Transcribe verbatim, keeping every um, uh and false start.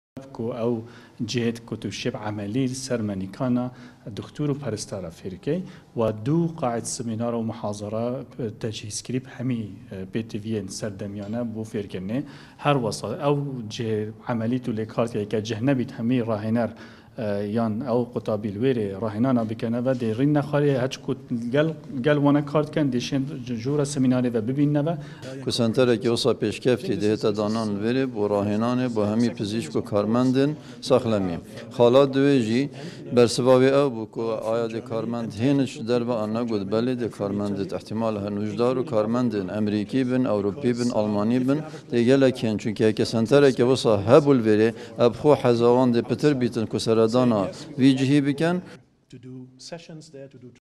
کو او جهت کتو شب عملی سرمنیکانا دکتور و پرستارا فیرکی و دو قاعد سمینار و محاضره تجهیز کریب همی بیتوین سردمیانه بو فیرکنه هر وسط او جه عملی تو لکارتی که جهنبیت همی راهنر یان او قطابی الویری راهنانا بکنه و دیرین نخواهی هچ کت گل گل وانا کارت کن دیشن جورا سمیناری و ببینه و کسانتره که وصا پیشکفتی دهت دانان الویری با راهنانه با همی پزیشک و کارمندن ساخلمی خالات دویجی برسباوی او بو که آیا دی کارمند هینش در و آنها گود بلی دی کارمند احتمال هنوجدار و کارمندن امریکی بن اوروپی بن آلمانی بن دیگه لکن چونکه کسانتره که وصا هبول ویری ابخو حزوان دی پتر بیتن کسر دانا ویجهی بکن